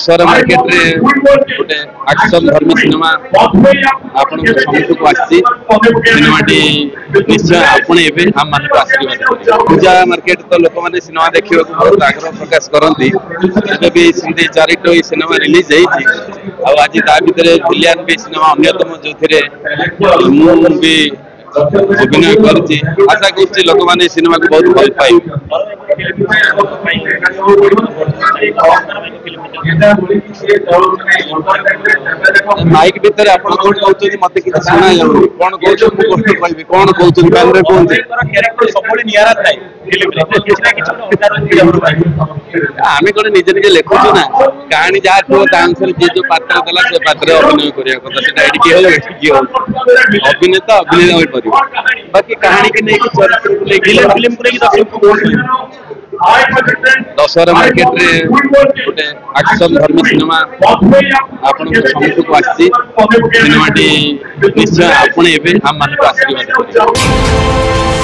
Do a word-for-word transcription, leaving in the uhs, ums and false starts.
sir market रे गोटे action धर्मी सिनेमा आपण सम्मुख को आसी सिनेमा टी निश्चय आपण एबे हम मान को आशीर्वाद पूजा मार्केट तो लोक माने सिनेमा देखियो को बहुत आग्रह प्रकाश करंती एबे भी सिंधी चारिटो सिनेमा रिलीज हेछि आ आज ता भितरे विलियन भी सिनेमा अन्यतम जोथिरे मु भी अभिनय करछि आशा करछि लोक माने सिनेमा को बहुत भल पाई माइक भीतर आपण कोन कहउछथि मते कि सुना जाउ कोन कहउछ मु कोन कहबी कोन कहउछथि बैन रे कोन कैरेक्टर सबले नियारा थाई फिल्म रे किछ ना किछ उदाहरण दिया हमर भाई आमे कोन निजे निजे लेखुछु ना कहानी जा थो ता अनुसार जे जो पात्र दला से पात्र अभिनय करिया କଥା सेटा एडी की हो एडी की हो अभिनेता अभिनय होई परियो बाकी कहानी के नै कि चरित्र को लेके फिल्म को लेके दर्शक को कोन दशहरा मार्केट रे गोटे एक्शन धर्मी सिनेमा आपण सम्मुख को आसी सिनेमा टी निश्चय आपण एबे हम मान को आशीर्वाद